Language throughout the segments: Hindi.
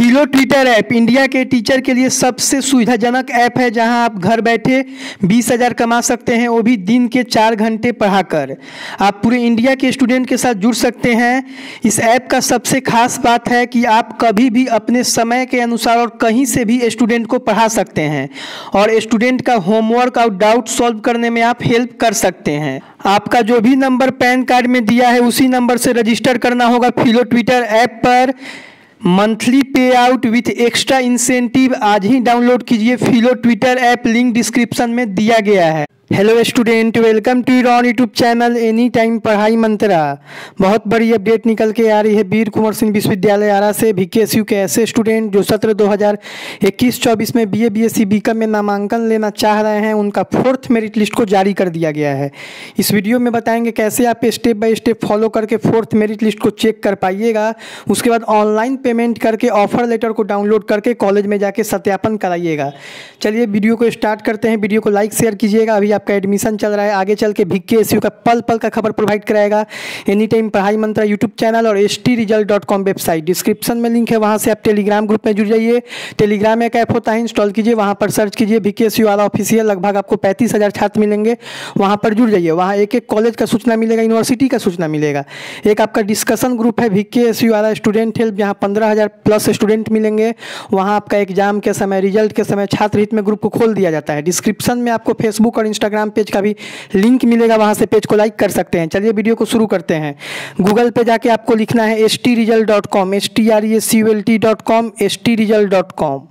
फिलो ट्विटर ऐप इंडिया के टीचर के लिए सबसे सुविधाजनक ऐप है, जहां आप घर बैठे 20,000 कमा सकते हैं, वो भी दिन के 4 घंटे पढ़ाकर। आप पूरे इंडिया के स्टूडेंट के साथ जुड़ सकते हैं। इस ऐप का सबसे खास बात है कि आप कभी भी अपने समय के अनुसार और कहीं से भी स्टूडेंट को पढ़ा सकते हैं और स्टूडेंट का होमवर्क और डाउट सॉल्व करने में आप हेल्प कर सकते हैं। आपका जो भी नंबर पैन कार्ड में दिया है उसी नंबर से रजिस्टर करना होगा फिलो ट्विटर ऐप पर। Monthly pay out with extra incentive आज ही डाउनलोड कीजिए Filo tutor app, link description में दिया गया है। Hello student, welcome to your on YouTube channel any time Padhai Mantra. बहुत बड़ी अपडेट निकल के आ रही है वीर कुंवर सिंह विश्वविद्यालय आरा से। VKSU के ऐसे स्टूडेंट जो सत्र 2021-24 में BA BSc BCom में नामांकन लेना चाह रहे हैं, उनका 4th मेरिट लिस्ट को जारी कर दिया गया है। इस वीडियो में बताएंगे कैसे आप स्टेप बाय स्टेप फॉलो करके 4th मेरिट लिस्ट को चेक कर पाइएगा। उसके बाद ऑनलाइन पेमेंट करके ऑफर लेटर को डाउनलोड करके कॉलेज में जाके सत्यापन कराइएगा। चलिए वीडियो को स्टार्ट करते हैं। वीडियो को लाइक शेयर कीजिएगा। अभी आपका एडमिशन चल रहा है, आगे चल के VKSU का पल पल का खबर प्रोवाइड कराएगा एनी टाइम पढ़ाई मंत्रा यूट्यूब चैनल और stresult.com वेबसाइट। डिस्क्रिप्शन में लिंक है, वहां से आप टेलीग्राम ग्रुप में जुड़ जाइए। टेलीग्राम एक ऐप होता है, इंस्टॉल कीजिए, वहां पर सर्च कीजिए VKSU वाला ऑफिशियल। लगभग आपको 35,000 छात्र मिलेंगे, वहां पर जुड़ जाइए। वहां एक एक कॉलेज का सूचना मिलेगा, यूनिवर्सिटी का सूचना मिलेगा। एक आपका डिस्कशन ग्रुप है VKSU वाला स्टूडेंट हेल्प, जहाँ 15,000 प्लस स्टूडेंट मिलेंगे। वहाँ आपका एग्जाम के समय, रिजल्ट के समय छात्र हित में ग्रुप को खोल दिया जाता है। डिस्क्रिप्शन में आपको फेसबुक और इंस्टाग्राम पेज का भी लिंक मिलेगा, वहां से पेज को लाइक कर सकते हैं। चलिए वीडियो को शुरू करते हैं। गूगल पे जाके आपको लिखना है stresult.com, stresult.com, stresult.com।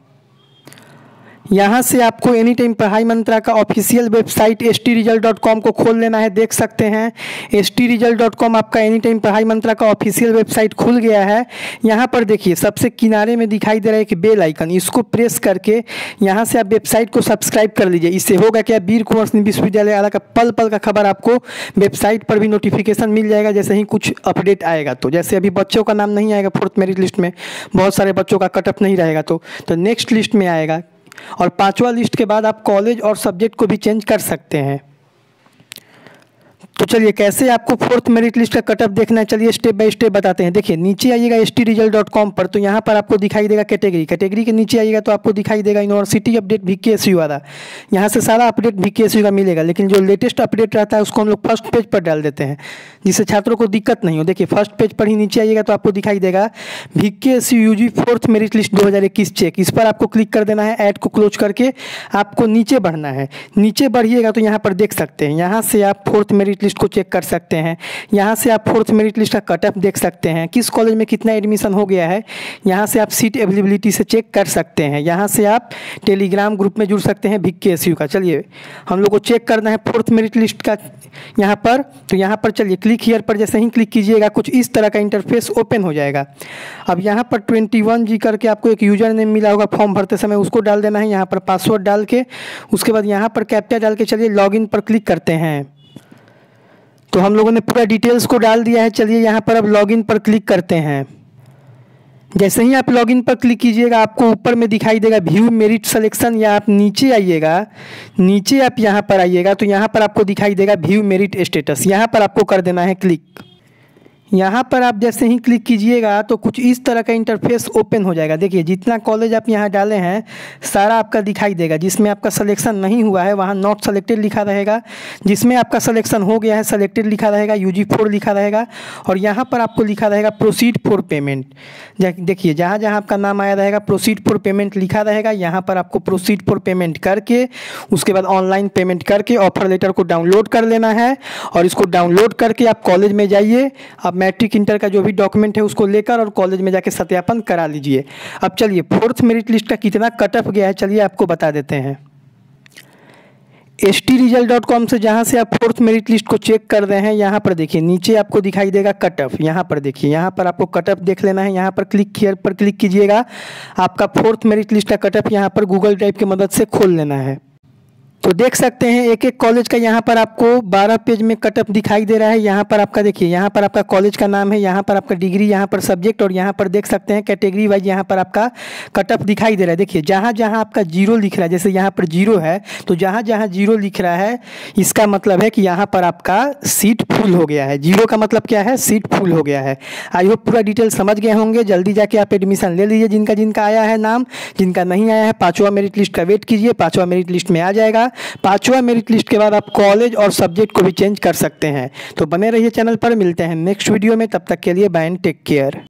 यहाँ से आपको एनी टाइम पढ़ाई मंत्रा का ऑफिशियल वेबसाइट stresult.com को खोल लेना है। देख सकते हैं stresult.com आपका एनी टाइम पढ़ाई मंत्रा का ऑफिशियल वेबसाइट खुल गया है। यहाँ पर देखिए सबसे किनारे में दिखाई दे रहा है कि बेल आइकन, इसको प्रेस करके यहाँ से आप वेबसाइट को सब्सक्राइब कर लीजिए। इससे होगा क्या, वीर कुंवर सिंह विश्वविद्यालय आरा का पल पल का खबर आपको वेबसाइट पर भी नोटिफिकेशन मिल जाएगा जैसे ही कुछ अपडेट आएगा। तो जैसे अभी बच्चों का नाम नहीं आएगा 4th मेरिट लिस्ट में, बहुत सारे बच्चों का कटअप नहीं रहेगा, तो नेक्स्ट लिस्ट में आएगा। और 5वां लिस्ट के बाद आप कॉलेज और सब्जेक्ट को भी चेंज कर सकते हैं। तो चलिए कैसे आपको 4th मेरिट लिस्ट का कटअप देखना है, चलिए स्टेप बाय स्टेप बताते हैं। देखिए नीचे आइएगा stresult.com पर, तो यहाँ पर आपको दिखाई देगा कैटेगरी के नीचे आइएगा तो आपको दिखाई देगा यूनिवर्सिटी अपडेट VKSU वाला। यहाँ से सारा अपडेट VKSU का मिलेगा, लेकिन जो लेटेस्ट अपडेट रहता है उसको हम लोग फर्स्ट पेज पर डाल देते हैं जिससे छात्रों को दिक्कत नहीं हो। देखिए फर्स्ट पेज पर ही नीचे आइएगा तो आपको दिखाई देगा VKSU UG 4th merit list 2021 check. इस पर आपको क्लिक कर देना है। ऐड को क्लोज करके आपको नीचे बढ़ना है। नीचे बढ़िएगा तो यहाँ पर देख सकते हैं, यहाँ से आप 4th मेरिट लिस्ट को चेक कर सकते हैं। यहाँ से आप 4th मेरिट लिस्ट का कटअप देख सकते हैं, किस कॉलेज में कितना एडमिशन हो गया है। यहाँ से आप सीट अवेलेबिलिटी से चेक कर सकते हैं। यहाँ से आप टेलीग्राम ग्रुप में जुड़ सकते हैं VKSU का। चलिए हम लोग को चेक करना है 4th मेरिट लिस्ट का यहाँ पर। तो यहाँ पर चलिए क्लिक हियर पर जैसे ही क्लिक कीजिएगा कुछ इस तरह का इंटरफेस ओपन हो जाएगा। अब यहाँ पर 21G करके आपको एक यूजर नेम मिला होगा फॉर्म भरते समय, उसको डाल देना है। यहाँ पर पासवर्ड डाल के उसके बाद यहाँ पर कैप्चा डाल के चलिए लॉगिन पर क्लिक करते हैं। तो हम लोगों ने पूरा डिटेल्स को डाल दिया है। चलिए यहाँ पर अब लॉगिन पर क्लिक करते हैं। जैसे ही आप लॉगिन पर क्लिक कीजिएगा आपको ऊपर में दिखाई देगा व्यू मेरिट सिलेक्शन, या आप नीचे आइएगा, नीचे आप यहाँ पर आइएगा तो यहाँ पर आपको दिखाई देगा व्यू मेरिट स्टेटस। यहाँ पर आपको कर देना है क्लिक। यहाँ पर आप जैसे ही क्लिक कीजिएगा तो कुछ इस तरह का इंटरफेस ओपन हो जाएगा। देखिए जितना कॉलेज आप यहाँ डाले हैं सारा आपका दिखाई देगा। जिसमें आपका सिलेक्शन नहीं हुआ है वहाँ नॉट सेलेक्टेड लिखा रहेगा, जिसमें आपका सिलेक्शन हो गया है सेलेक्टेड लिखा रहेगा, UG 4 लिखा रहेगा, और यहाँ पर आपको लिखा रहेगा प्रोसीड फॉर पेमेंट। देखिए जहाँ जहाँ आपका नाम आया रहेगा प्रोसीड फॉर पेमेंट लिखा रहेगा। यहाँ पर आपको प्रोसीड फॉर पेमेंट करके उसके बाद ऑनलाइन पेमेंट करके ऑफर लेटर को डाउनलोड कर लेना है, और इसको डाउनलोड करके आप कॉलेज में जाइए। अब मैट्रिक इंटर का जो भी डॉक्यूमेंट है उसको लेकर और कॉलेज में जाके सत्यापन करा लीजिए। अब चलिए 4th मेरिट लिस्ट का कितना कटअप गया है चलिए आपको बता देते हैं। stresult.com से जहां से आप 4th मेरिट लिस्ट को चेक कर रहे हैं, यहाँ पर देखिए नीचे आपको दिखाई देगा कटअप। यहाँ पर देखिए, यहाँ पर आपको कटअप देख लेना है। यहाँ पर क्लिक हियर पर क्लिक कीजिएगा, आपका 4th मेरिट लिस्ट का कटअप यहाँ पर गूगल ड्राइव की मदद से खोल लेना है। तो देख सकते हैं एक एक कॉलेज का यहाँ पर आपको 12 पेज में कट ऑफ दिखाई दे रहा है। यहाँ पर आपका देखिए, यहाँ पर आपका कॉलेज का नाम है, यहाँ पर आपका डिग्री, यहाँ पर सब्जेक्ट, और यहाँ पर देख सकते हैं कैटेगरी वाइज यहाँ पर आपका कट ऑफ दिखाई दे रहा है। देखिए जहाँ जहाँ आपका जीरो लिख रहा है, जैसे यहाँ पर जीरो है तो जहाँ जहाँ जीरो लिख रहा है इसका मतलब है कि यहाँ पर आपका सीट फुल हो गया है। जीरो का मतलब क्या है, सीट फुल हो गया है। आई होप पूरा डिटेल समझ गए होंगे। जल्दी जाके आप एडमिशन ले लीजिए जिनका जिनका आया है नाम। जिनका नहीं आया है 5वां मेरिट लिस्ट का वेट कीजिए, 5वां मेरिट लिस्ट में आ जाएगा। 5वां मेरिट लिस्ट के बाद आप कॉलेज और सब्जेक्ट को भी चेंज कर सकते हैं। तो बने रहिए चैनल पर, मिलते हैं नेक्स्ट वीडियो में, तब तक के लिए बाय एंड टेक केयर।